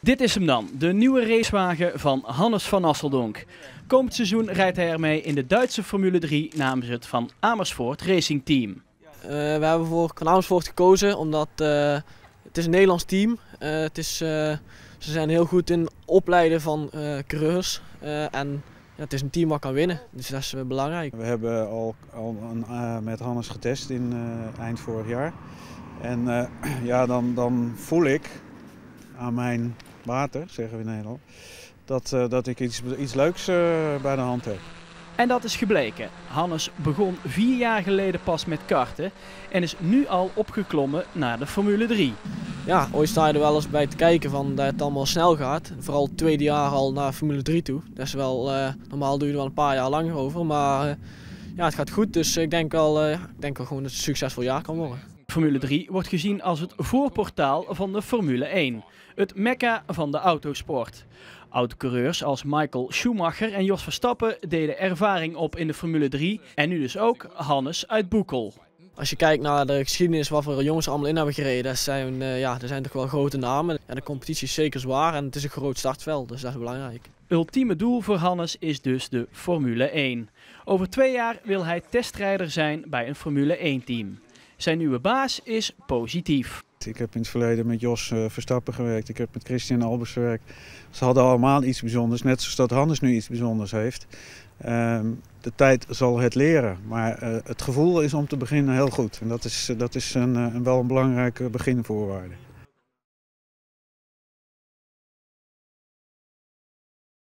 Dit is hem dan, de nieuwe racewagen van Hannes van Asseldonk. Komend seizoen rijdt hij ermee in de Duitse Formule 3 namens het Van Amersfoort Racing Team. We hebben voor Van Amersfoort gekozen omdat het is een Nederlands team is. Ze zijn heel goed in opleiden van coureurs en het is een team wat kan winnen, dus dat is belangrijk. We hebben al met Hannes getest in eind vorig jaar. En ja, dan voel ik aan mijn water, zeggen we in Nederland, dat ik iets leuks bij de hand heb. En dat is gebleken. Hannes begon 4 jaar geleden pas met karten en is nu al opgeklommen naar de Formule 3. Ja, ooit sta je er wel eens bij te kijken van dat het allemaal snel gaat. Vooral het tweede jaar al naar Formule 3 toe. Dat is wel, normaal doe je er wel een paar jaar langer over, maar ja, het gaat goed. Dus ik denk wel gewoon dat het een succesvol jaar kan worden. Formule 3 wordt gezien als het voorportaal van de Formule 1. Het mekka van de autosport. Autocoureurs als Michael Schumacher en Jos Verstappen deden ervaring op in de Formule 3 en nu dus ook Hannes uit Boekel. Als je kijkt naar de geschiedenis wat voor jongens er allemaal in hebben gereden, dat zijn toch wel grote namen. Ja, de competitie is zeker zwaar en het is een groot startveld, dus dat is belangrijk. Ultieme doel voor Hannes is dus de Formule 1. Over 2 jaar wil hij testrijder zijn bij een Formule 1 team. Zijn nieuwe baas is positief. Ik heb in het verleden met Jos Verstappen gewerkt, ik heb met Christian Albers gewerkt. Ze hadden allemaal iets bijzonders, net zoals dat Hannes nu iets bijzonders heeft. De tijd zal het leren, maar het gevoel is om te beginnen heel goed. En dat is wel een belangrijke beginvoorwaarde.